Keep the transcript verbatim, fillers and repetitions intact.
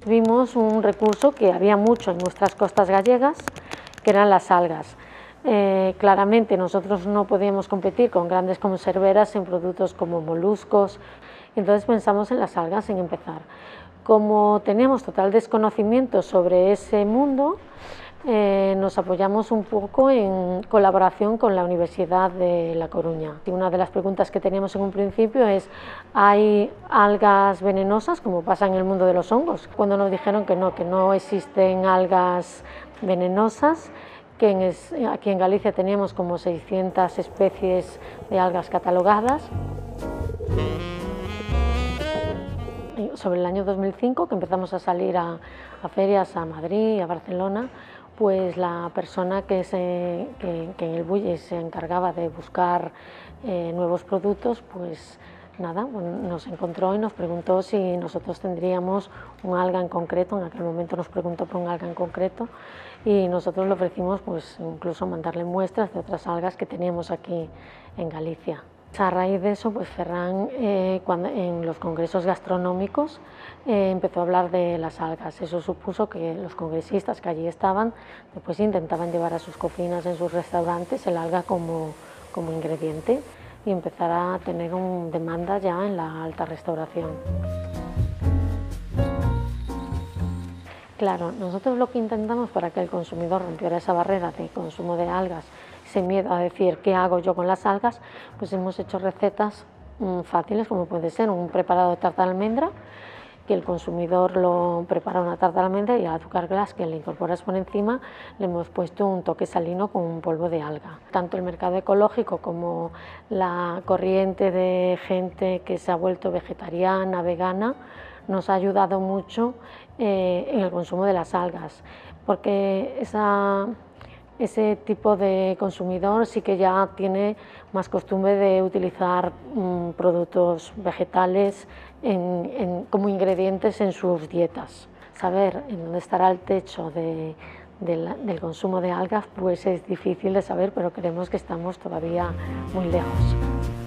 Vimos un recurso que había mucho en nuestras costas gallegas, que eran las algas. Eh, claramente nosotros no podíamos competir con grandes conserveras en productos como moluscos, entonces pensamos en las algas en empezar. Como teníamos total desconocimiento sobre ese mundo, eh, nos apoyamos un poco en colaboración con la Universidad de La Coruña. Y una de las preguntas que teníamos en un principio es: ¿hay algas venenosas como pasa en el mundo de los hongos? Cuando nos dijeron que no, que no existen algas venenosas, que en, aquí en Galicia teníamos como seiscientas especies de algas catalogadas. Sobre el año dos mil cinco, que empezamos a salir a, a ferias a Madrid, a Barcelona, pues la persona que, se, que, que en el Bullis se encargaba de buscar eh, nuevos productos, pues nada, bueno, nos encontró y nos preguntó si nosotros tendríamos un alga en concreto. En aquel momento nos preguntó por un alga en concreto y nosotros le ofrecimos pues incluso mandarle muestras de otras algas que teníamos aquí en Galicia. A raíz de eso, pues Ferran, eh, cuando, en los congresos gastronómicos, eh, empezó a hablar de las algas. Eso supuso que los congresistas que allí estaban, después intentaban llevar a sus cocinas, en sus restaurantes, el alga como, como ingrediente y empezar a tener una demanda ya en la alta restauración. Claro, nosotros lo que intentamos para que el consumidor rompiera esa barrera de consumo de algas, ese miedo a decir qué hago yo con las algas, pues hemos hecho recetas mmm, fáciles, como puede ser un preparado de tarta de almendra, que el consumidor lo prepara una tarta de almendra y al azúcar glass que le incorporas por encima le hemos puesto un toque salino con un polvo de alga. Tanto el mercado ecológico como la corriente de gente que se ha vuelto vegetariana, vegana, nos ha ayudado mucho eh, en el consumo de las algas, porque esa, ese tipo de consumidor sí que ya tiene más costumbre de utilizar mmm, productos vegetales en, en, como ingredientes en sus dietas. Saber en dónde estará el techo de, de la, del consumo de algas pues es difícil de saber, pero creemos que estamos todavía muy lejos.